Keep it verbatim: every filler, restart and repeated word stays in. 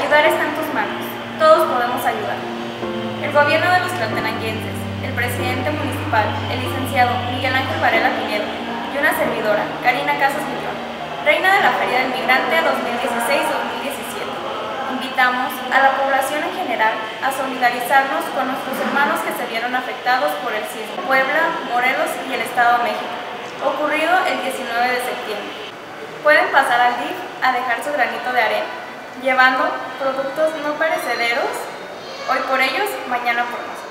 Ayudar está en tus manos. Todos podemos ayudar. El gobierno de los tlaltenanguenses, el presidente municipal, el licenciado Miguel Ángel Varela Pinedo y una servidora, Karina Casas Mitrón, reina de la Feria del Migrante dos mil dieciséis dos mil diecisiete. Invitamos a la población en general a solidarizarnos con nuestros hermanos que se vieron afectados por el sismo, Puebla, Morelos y el Estado de México, ocurrido el diecinueve de septiembre. Pueden pasar al D I F a dejar su granito de arena, llevando productos no perecederos, hoy por ellos, mañana por nosotros.